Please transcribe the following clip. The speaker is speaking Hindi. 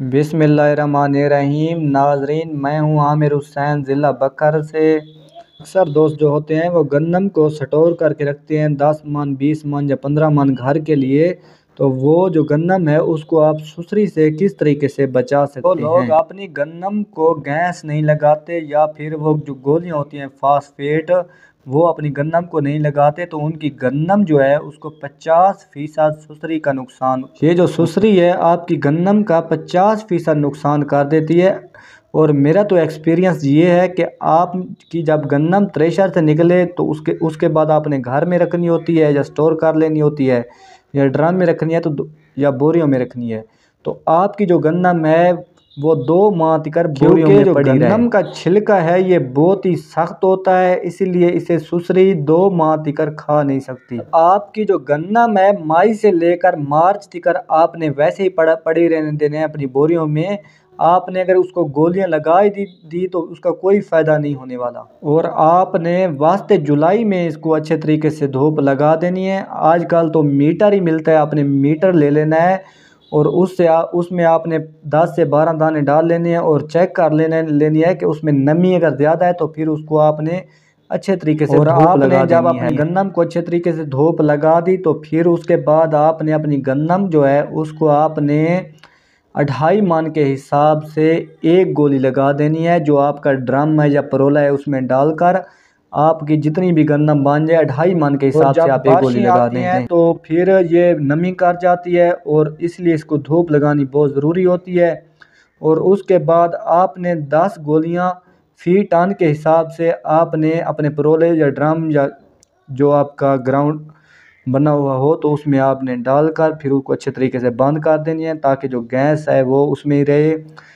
बिस्मिल्लाहिर्रहमानिर्रहीम। नाजरीन, मैं हूं आमिर हुसैन, ज़िला बकर से। अक्सर दोस्त जो होते हैं वो गन्नम को स्टोर करके रखते हैं 10 मन 20 मन या 15 मन घर के लिए। तो वो जो गन्नम है उसको आप सुसरी से किस तरीके से बचा सकते हैं। लोग अपनी गन्नम को गैस नहीं लगाते या फिर वो जो गोलियां होती हैं फास्फेट वो अपनी गन्नम को नहीं लगाते, तो उनकी गन्नम जो है उसको 50% सुसरी का नुकसान, ये जो सुसरी है आपकी गन्नम का 50% नुकसान कर देती है। और मेरा तो एक्सपीरियंस ये है कि आपकी जब गन्नम थ्रेशर से निकले तो उसके बाद आपने घर में रखनी होती है या स्टोर कर लेनी होती है या ड्रम में रखनी है तो या बोरियों में रखनी है। तो आपकी जो गन्नम है वो 2 माह तक बोरियों में जो पड़ी रहे। गन्नम का छिलका है ये बहुत ही सख्त होता है, इसीलिए इसे सुसरी 2 माह तक खा नहीं सकती। आपकी जो गन्नम है मई से लेकर मार्च तक आपने वैसे ही पड़ी रहने देने हैं अपनी बोरियों में। आपने अगर उसको गोलियां लगा दी तो उसका कोई फ़ायदा नहीं होने वाला। और आपने वास्ते जुलाई में इसको अच्छे तरीके से धूप लगा देनी है। आजकल तो मीटर ही मिलता है, आपने मीटर ले लेना है और उसमें आपने 10 से 12 दाने डाल लेने हैं और चेक कर लेनी है कि उसमें नमी अगर ज़्यादा है तो फिर उसको आपने अच्छे तरीके से धूप लगा जब अपनी गन्नम को अच्छे तरीके से धूप लगा दी तो फिर उसके बाद आपने अपनी गन्नम जो है उसको आपने 2.5 मन के हिसाब से एक गोली लगा देनी है। जो आपका ड्रम है या परोला है उसमें डालकर आपकी जितनी भी गन्नम बन जाए 2.5 मन के हिसाब से आप एक गोली लगा दें तो फिर ये नमी कर जाती है और इसलिए इसको धूप लगानी बहुत ज़रूरी होती है। और उसके बाद आपने 10 गोलियां फी टन के हिसाब से आपने अपने परोले या ड्रम या जो आपका ग्राउंड बना हुआ हो तो उसमें आपने डालकर फिर उसको अच्छे तरीके से बंद कर देनी है ताकि जो गैस है वो उसमें ही रहे।